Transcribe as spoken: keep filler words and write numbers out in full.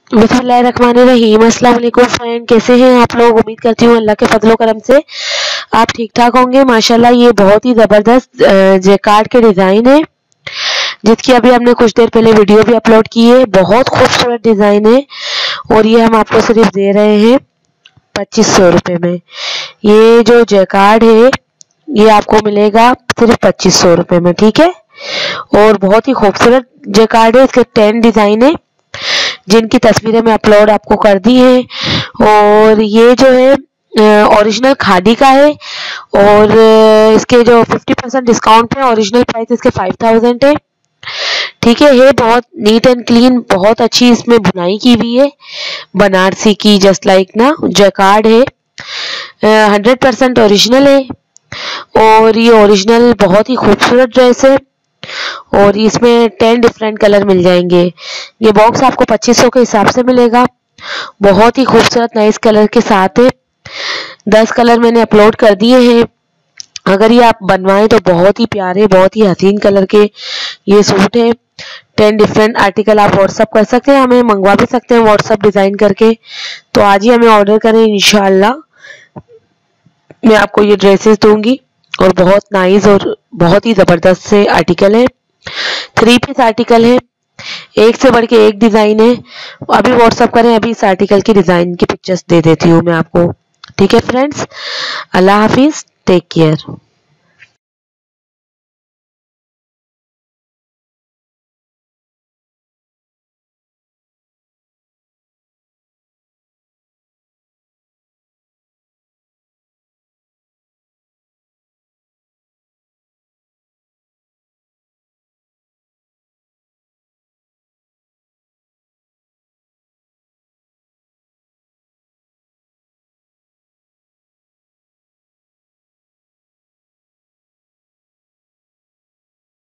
बिस्मिल्लाहिर्रहमानिर्रहीम। अस्सलाम वालेकुम फ्रेंड, कैसे हैं आप लोग? उम्मीद करती हूँ अल्लाह के फजलो करम से आप ठीक ठाक होंगे। माशाल्लाह ये बहुत ही ज़बरदस्त जैकार्ड के डिज़ाइन है, जिसकी अभी हमने कुछ देर पहले वीडियो भी अपलोड की है। बहुत खूबसूरत डिज़ाइन है और ये हम आपको सिर्फ दे रहे हैं पच्चीस सौ रुपये में। ये जो जैकार्ड है ये आपको मिलेगा सिर्फ पच्चीस सौ रुपये में, ठीक है। और बहुत ही खूबसूरत जैकार्ड है, इसके टेन डिज़ाइन है जिनकी तस्वीरें मैं अपलोड आपको कर दी है। और ये जो है ओरिजिनल खादी का है और इसके जो फिफ्टी परसेंट डिस्काउंट है, ओरिजिनल प्राइस इसके फाइव थाउजेंड है, ठीक है। ये बहुत नीट एंड क्लीन, बहुत अच्छी इसमें बुनाई की हुई है बनारसी की, जस्ट लाइक ना जैकार्ड है, हंड्रेड परसेंट ओरिजिनल है। और ये ओरिजिनल बहुत ही खूबसूरत ड्रेस है और इसमें टेन डिफरेंट कलर मिल जाएंगे। ये बॉक्स आपको पच्चीस सौ के हिसाब से मिलेगा। बहुत ही खूबसूरत नाइस कलर के साथ है। दस कलर मैंने अपलोड कर दिए हैं। अगर ये आप बनवाएं तो बहुत ही प्यारे, बहुत ही हसीन कलर के ये सूट है। टेन डिफरेंट आर्टिकल आप व्हाट्सअप कर सकते हैं, हमें मंगवा भी सकते हैं व्हाट्सअप डिज़ाइन करके। तो आज ही हमें ऑर्डर करें, इंशाल्लाह मैं आपको ये ड्रेसेस दूंगी। और बहुत नाइस और बहुत ही ज़बरदस्त से आर्टिकल है, थ्री पीस आर्टिकल है, एक से बढ़ के एक डिज़ाइन है। अभी व्हाट्सअप करें, अभी इस आर्टिकल की डिज़ाइन की पिक्चर्स दे देती हूँ मैं आपको, ठीक है फ्रेंड्स। अल्लाह हाफिज़, टेक केयर।